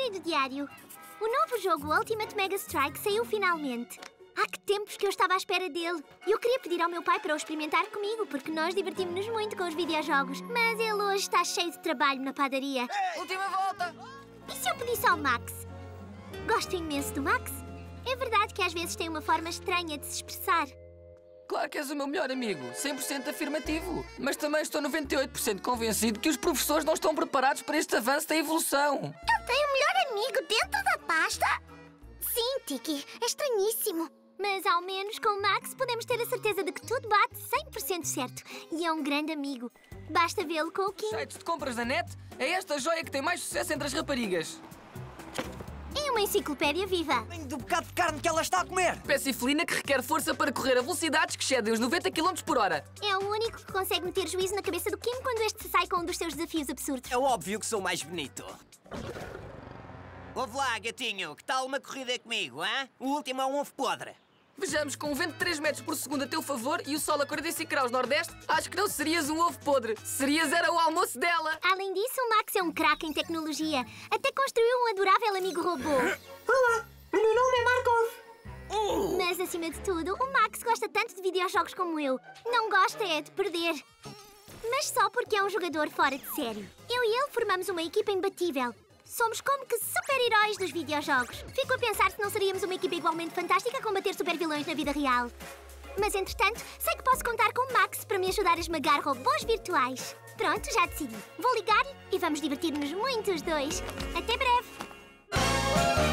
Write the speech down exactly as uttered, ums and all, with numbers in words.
Comentário do diário. O novo jogo Ultimate Mega Strike saiu finalmente. Há que tempos que eu estava à espera dele. E eu queria pedir ao meu pai para o experimentar comigo, porque nós divertimos-nos muito com os videojogos. Mas ele hoje está cheio de trabalho na padaria. Ei, última volta! E se eu pedisse ao Max? Gosto imenso do Max. É verdade que às vezes tem uma forma estranha de se expressar. Claro que és o meu melhor amigo, cem por cento afirmativo. Mas também estou noventa e oito por cento convencido que os professores não estão preparados para este avanço da evolução. Ele tem o melhor amigo dentro da pasta? Sim, Tiki, é estranhíssimo. Mas ao menos com o Max podemos ter a certeza de que tudo bate cem por cento certo. E é um grande amigo. Basta vê-lo com o Kim. Sites de compras da net? É esta joia que tem mais sucesso entre as raparigas. É uma enciclopédia viva. Venho do bocado de carne que ela está a comer. Espécie felina que requer força para correr a velocidades que excedem os noventa quilómetros por hora. É o único que consegue meter juízo na cabeça do Kim quando este sai com um dos seus desafios absurdos. É óbvio que sou mais bonito. Ouve lá, gatinho, que tal uma corrida comigo, hã? O último é um ovo podre. Vejamos, com um vento de três metros por segundo a teu favor e o sol a quarenta e cinco graus nordeste, acho que não serias um ovo podre. Serias era o almoço dela. Além disso, o Max é um craque em tecnologia. Até construiu um adorável amigo robô. Olá, o meu nome é Markov. Mas, acima de tudo, o Max gosta tanto de videojogos como eu. Não gosta é de perder. Mas só porque é um jogador fora de sério. Eu e ele formamos uma equipa imbatível. Somos como que super-heróis dos videojogos. Fico a pensar se não seríamos uma equipa igualmente fantástica a combater super-vilões na vida real. Mas, entretanto, sei que posso contar com o Max para me ajudar a esmagar robôs virtuais. Pronto, já decidi. Vou ligar-lhe e vamos divertir-nos muito os dois. Até breve!